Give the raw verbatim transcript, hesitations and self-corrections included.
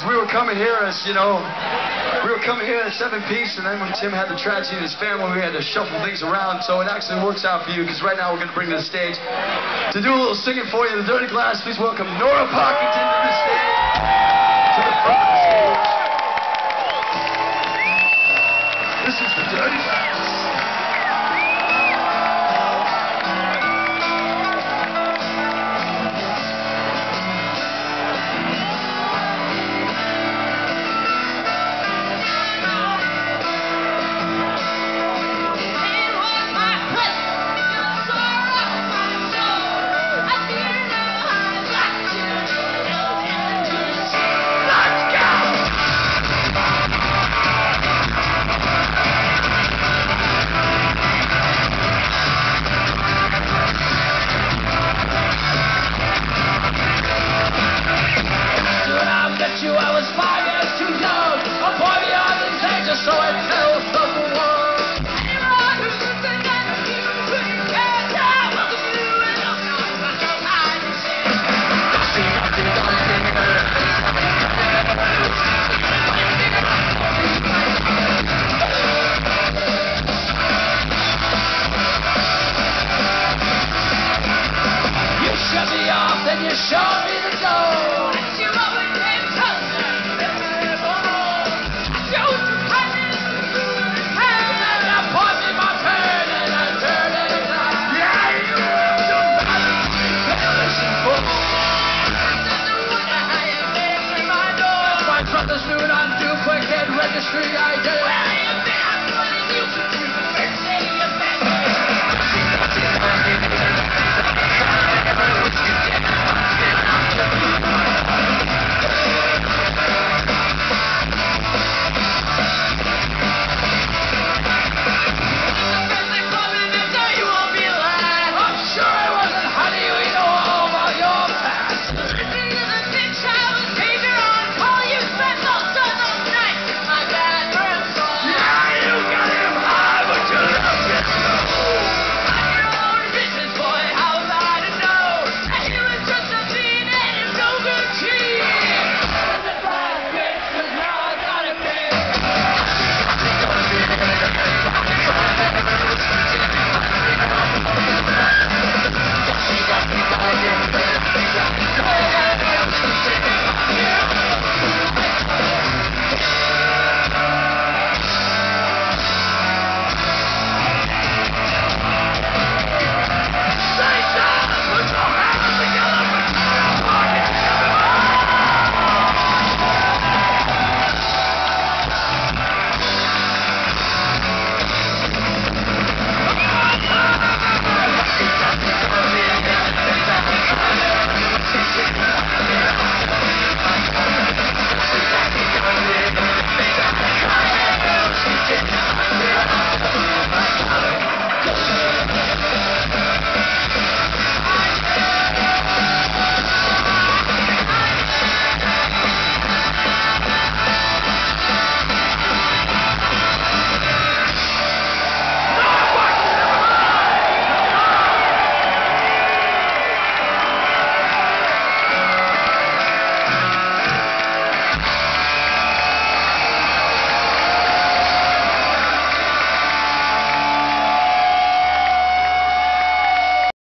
Because we were coming here as, you know, we were coming here as seven piece, and then when Tim had the tragedy in his family, we had to shuffle things around, so it actually works out for you, because right now we're going to bring to the stage to do a little singing for you, The Dirty Glass. Please welcome Nora Parkington to the stage, to the front of the stage. This is The Dirty Glass. So I tell someone, anyone who's listening to you, and I welcome you and I'll know what you're hiding in. You shut me off, then you show me the door. And you always came closer. Brothers noon on duplicate registry I D. Where you been? I'm wanting you to do the first day of that day.